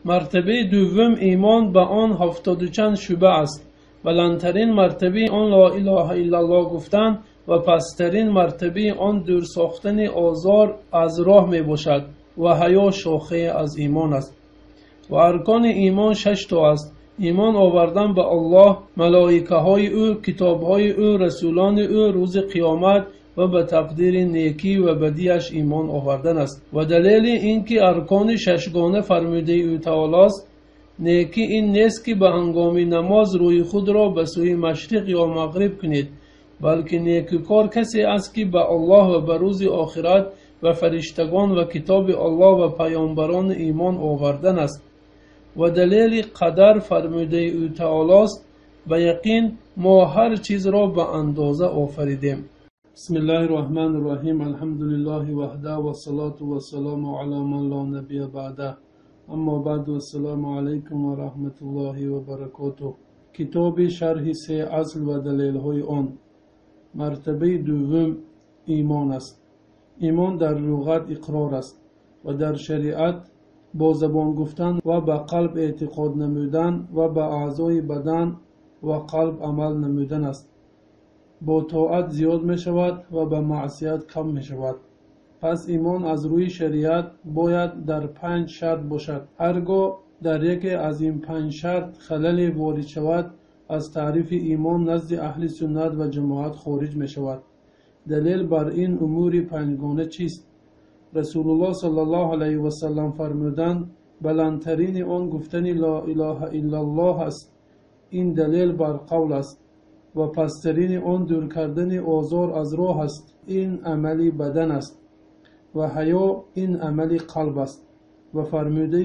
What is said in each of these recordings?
مرتبه دوم ایمان به آن 70 و چند شعبه است. بلندترین مرتبه آن لا اله الا الله گفتن و پسترین مرتبه آن دور ساختن آزار از راه می باشد و حیا شاخه از ایمان است. و ارکان ایمان 6 تا است. ایمان آوردن به الله، ملائکه های او، کتاب های او، رسولان او، روز قیامت و به تقدیر نیکی و بدیش ایمان آوردن است. و دلیل اینکه ارکان ششگانه فرموده او تعالی است، نیکی این نیست که به هنگام نماز روی خود را به سوی مشرق یا مغرب کنید، بلکه نیکوکار کسی است که به الله و به روز آخرت و فرشتگان و کتاب الله و پیامبران ایمان آوردن است. و دلیل قدر فرموده او تعالی است، به یقین ما هر چیز را به اندازه آفریدیم. بسم الله الرحمن الرحیم. الحمد لله وحده و الصلاة و السلام علی من لا نبی بعده. اما بعد، السلام علیکم و رحمت الله و برکاته. کتاب شرح 3 اصل و دلیل های آن. مرتبه دوم ایمان است. ایمان در لغت اقرار است و در شریعت با زبان گفتن و به قلب اعتقاد نمودن و به اعضای بدن و قلب عمل نمودن است. با طاعت زیاد می شود و به معصیت کم می شود. پس ایمان از روی شریعت باید در 5 شرط باشد. هرگاه در یکی از این 5 شرط خللی وارد شود، از تعریف ایمان نزد اهل سنت و جماعت خارج می شود. دلیل بر این امور 5 گانه چیست؟ رسول الله صلی الله علیه و سلم فرمودند بلندترین آن گفتن لا اله الا الله است. این دلیل بر قول است. و پسترین آن دور کردن آزار از راه است. این عملی بدن است. و حیا این عملی قلب است. و فرموده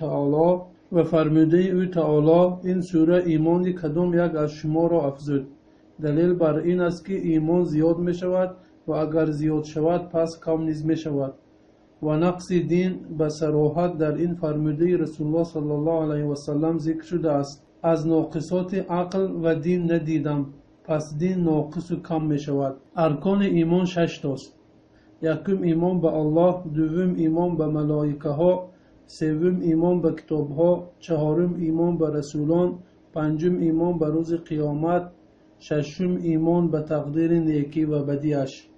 او تعالی این سوره ایمانی کدام یک از شما را افزود. دلیل بر این است که ایمان زیاد می شود و اگر زیاد شود پس کم نیز می شود. و نقص دین به صراحت در این فرموده رسول الله صلی الله علیه و سلم ذکر شده است. از ناقصات عقل و دین ندیدم، پس دین ناقص و کم می شود. ارکان ایمان 6 تاست. یکم ایمان به الله، دوم ایمان به ملائکه ها، سوم ایمان به کتاب ها، چهارم ایمان به رسولان، پنجم ایمان به روز قیامت، ششم ایمان به تقدیر نیکی و بدیش.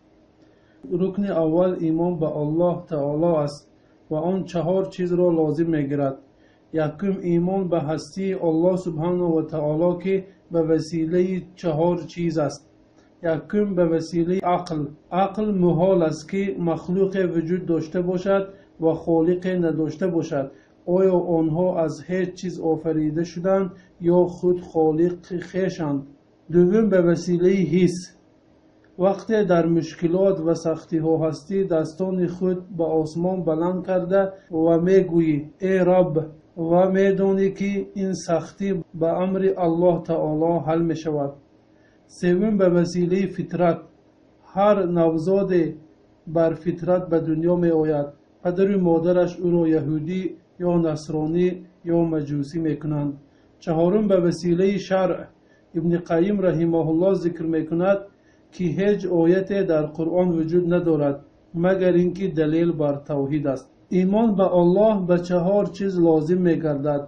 رکن اول ایمان به الله تعالی است و آن 4 چیز را لازم می‌گیرد. یکم ایمان به هستی الله سبحانه و تعالی که به وسیله 4 چیز است. یکم به وسیله عقل. عقل محال است که مخلوق وجود داشته باشد و خالق نداشته باشد. آیا آنها از هیچ چیز آفریده شدند یا خود خالق خویشند؟ دوم به وسیله حس. وقتی در مشکلات و سختی ها هستی، دستان خود به آسمان بلند کرده و میگویی ای رب، و میدانی که این سختی به امر الله تعالی حل می شود. سوم به وسیله فطرت. هر نوزاد بر فطرت به دنیا می آید. پدر و مادرش او را یهودی یا نصرانی یا مجوسی می کنند. چهارم به وسیله شرع. ابن قیم رحمه الله ذکر می کند که هیچ آیت در قرآن وجود ندارد مگر اینکه دلیل بر توحید است. ایمان به الله به 4 چیز لازم می گردد.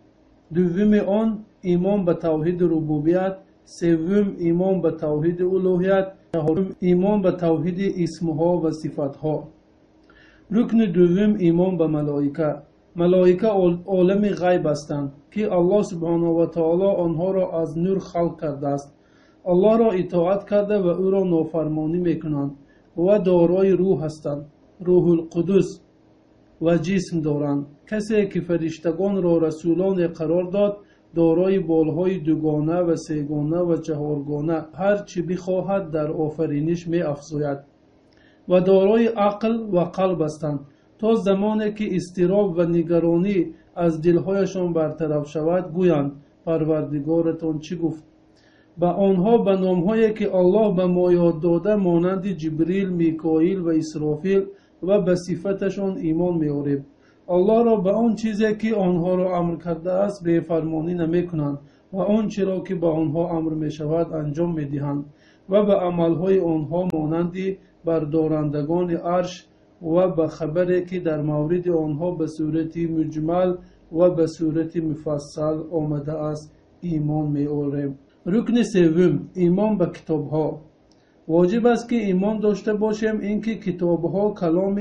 دوم آن ایمان به توحید ربوبیت، سوم ایمان به توحید الوهیت، چهارم ایمان به توحید اسمها و صفاتها. رکن دوم ایمان به ملائکه. ملائکه عالم غیب هستند که الله سبحانه و تعالی آنها را از نور خلق کرده است. الله را اطاعت کرده و او را نافرمانی میکنند و دارای روح هستند. روح القدس و جسم دارند. کسی که فرشتگان را رسولان قرار داد، دارای بالهای دوگانه و سه‌گانه و 4گانه هر چی بخواهد در آفرینش می افزاید و دارای عقل و قلب هستند تا زمانی که اضطراب و نگرانی از دلهایشان برطرف شود گویند پروردگارتان چی گفت. به آنها به نامهایی که الله به ما یاد داده مانند جبریل، میکائیل و اسرافیل و به صفتشان ایمان می‌آوریم. الله را به آن چیزی که آنها را امر کرده است بی‌فرمانی نمی‌کنند و آنچه را که به آنها امر می‌شود انجام می‌دهند و به عملهای آنها مانند بردارندگان عرش و به خبری که در مورد آنها به صورت مجمل و به صورت مفصل آمده است ایمان می آوریم. رکن سوم، ایمان به کتاب ها. واجب است که ایمان داشته باشیم اینکه کتاب ها کلام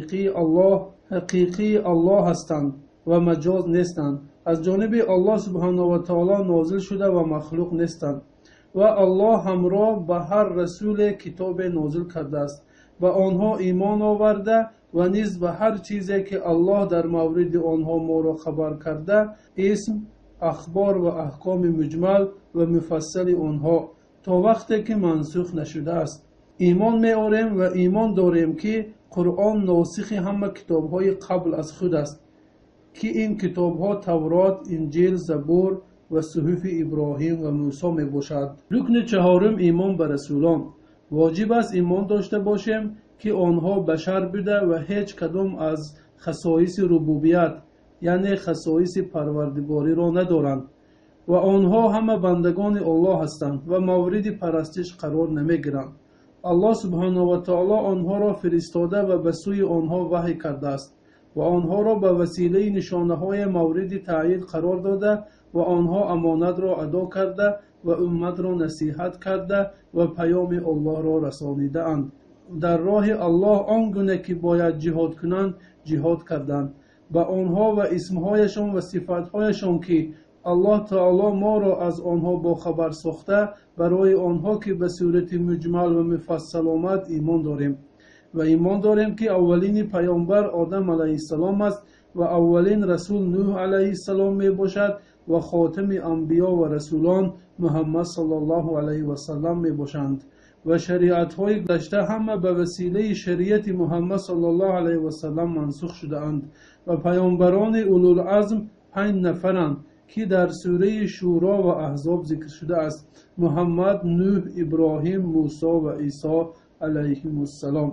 حقیقی الله هستند و مجاز نیستند، از جانب الله سبحانه و تعالی نازل شده و مخلوق نیستند و الله همراه به هر رسول کتاب نازل کرده است و آنها ایمان آورده و نیز به هر چیزی که الله در مورد آنها ما را خبر کرده، اسم، اخبار و احکام مجمل و مفصل آنها تا وقتی که منسوخ نشده است ایمان می آوریم و ایمان داریم که قرآن ناسخ همه کتاب های قبل از خود است که این کتاب ها تورات، انجیل، زبور و صحف ابراهیم و موسی می باشد. رکن چهارم، ایمان به رسولان. واجب است ایمان داشته باشیم که آنها بشر بوده و هیچ کدام از خصایص ربوبیت یعنی خصایص پروردگاری را ندارند و آنها همه بندگان الله هستند و مورد پرستش قرار نمی گیرند. الله سبحانه و تعالی آنها را فرستاده و به سوی آنها وحی کرده است و آنها را به وسیله نشانه های مورد تایید قرار داده و آنها امانت را ادا کرده و امت را نصیحت کرده و پیام الله را رسانیده اند. در راه الله آنگونه که باید جهاد کنند جهاد کردند. به آنها و اسمهایشان و صفاتهایشان که الله تعالی ما را از آنها با خبر ساخته برای آنها که به صورت مجمل و مفصل آمد ایمان داریم و ایمان داریم که اولین پیامبر آدم علیه السلام است و اولین رسول نوح علیه السلام می باشد و خاتم انبیا و رسولان محمد صلی الله علیه و سلم می باشند و شریعت های گذشته همه به وسیله شریعت محمد صلی الله علیه و سلم منسوخ شده اند و پیامبران اولوالعزم 5 نفرند که در سوره شورا و احزاب ذکر شده است: محمد، نوح، ابراهیم، موسی و عیسی علیهم السلام.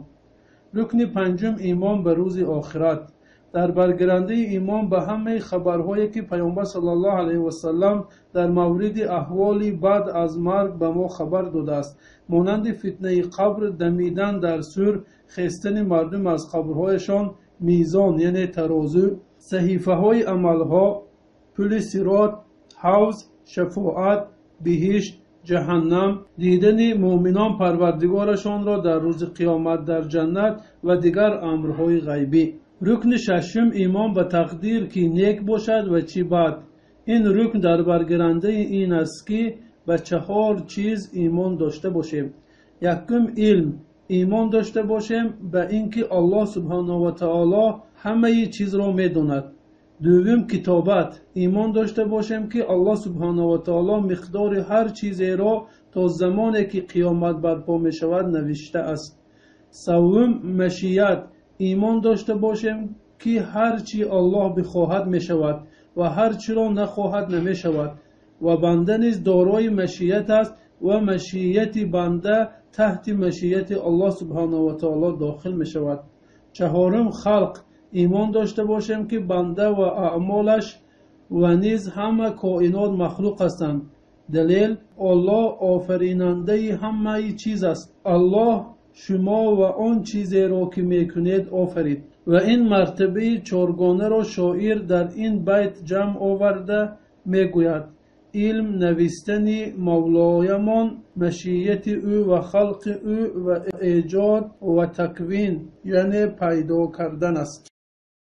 رکن پنجم، ایمان به روز آخرت. در برگرنده ایمان به همه خبرهایی که پیامبر صلی الله علیه و سلم در مورد احوالی بعد از مرگ به ما خبر داده است، مانند فتنه قبر، دمیدن در سور، خستن مردم از قبرهایشان، میزان یعنی ترازو، صحیفه های عملها، پل صراط، حوض، شفاعت، بهشت، جهنم، دیدن مؤمنان پروردگارشان را در روز قیامت در جنت و دیگر امرهای غیبی. رکن ششم، ایمان به تقدیر که نیک باشد و چی بد. این رکن در برگرنده این است که به 4 چیز ایمان داشته باشیم. یکم، علم، ایمان داشته باشیم به اینکه الله سبحانه و تعالی همه چیز را می‌داند. دوم، کتابت، ایمان داشته باشیم که الله سبحانه و تعالی مقدار هر چیزی را تا زمانی که قیامت برپا می شود نوشته است. سوم، مشیت، ایمان داشته باشیم که هر چی الله بخواهد می شود و هر چی را نخواهد نمی شود و بنده نیز دارای مشیت است و مشیت بنده تحت مشیت الله سبحانه و تعالی داخل می شود. چهارم، خلق، ایمان داشته باشیم که بنده و اعمالش و نیز همه کائنات مخلوق هستند. دلیل، الله آفریننده همه چیز است. الله شما و آن چیزی را که میکنید آفرید. و این مرتبه 4گانه را شاعر در این بیت جمع آورده میگوید: علم، نوشتن مولایمان، مشیت او و خلق او و ایجاد و تکوین یعنی پیدا کردن است.